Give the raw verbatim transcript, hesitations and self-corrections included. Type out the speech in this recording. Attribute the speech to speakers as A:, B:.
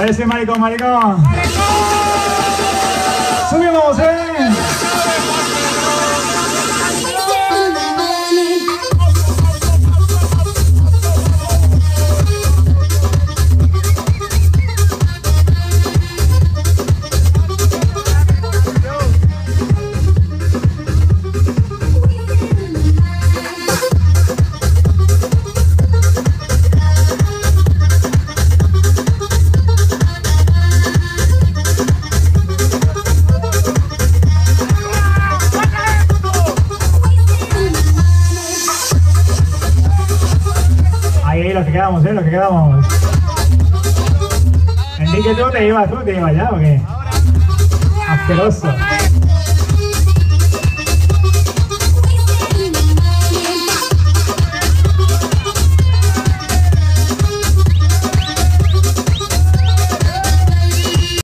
A: ver si maricón, maricón. Subimos, eh. Ahí los que quedamos, eh, los que quedamos. Enrique, tú te ibas, tú te ibas ya, ¿o qué? Asqueroso.